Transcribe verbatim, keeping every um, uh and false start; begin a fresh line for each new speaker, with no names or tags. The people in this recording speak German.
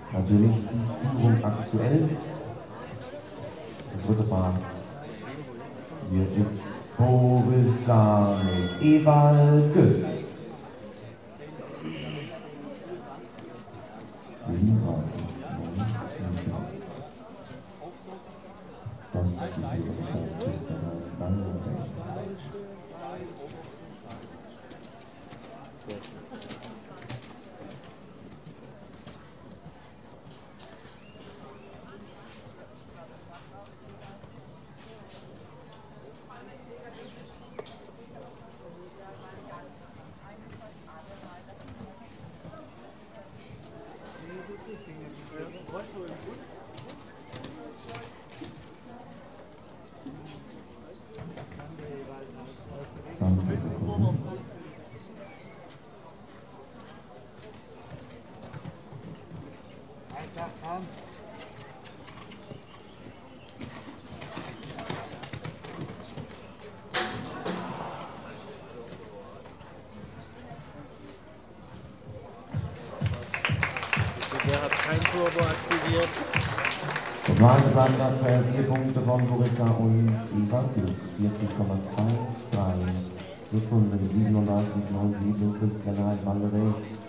Natürlich die Führung aktuell. Das dritte Paar. Hier ist Borissa mit Ewald Güss. Das ist die Führung zwanzig Sekunden.
Der hat kein Turbo aktiviert.
Der zweite Platz aktuell vier Punkte von Borissa und Ewald Güss. vierzig Komma zwei drei Sekunden, siebenunddreißig Komma neun sieben Christian Halt Valerie.